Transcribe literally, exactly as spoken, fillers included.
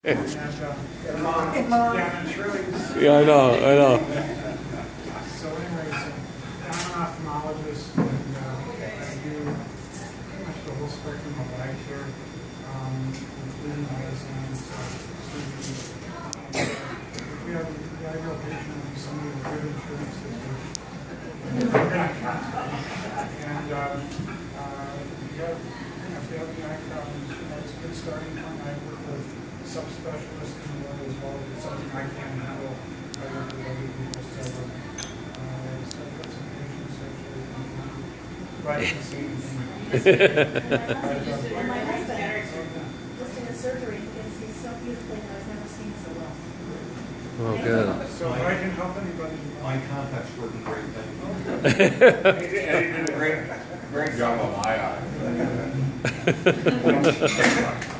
And, uh, yeah, Mom, yeah, it's really. Yeah, I know, I know. So anyways, I'm an ophthalmologist, and uh, I do pretty much the whole spectrum of eye care, um, including eye exams, uh, surgery. And, uh, if we have the ideal patient with somebody with good insurance history, and uh, uh, if you have, you know, if you have any eye problems, you know, it's a good starting point. I work with subspecialists in the world as well. If it's something I can't handle, I work with other people. So, uh, so I've got some patients actually right at the same thing. My husband, just in a surgery, because he's so beautiful and I've never seen so well. Oh, good. So if I can help anybody, My contact's working great. He did, he did a great, great job on my eye.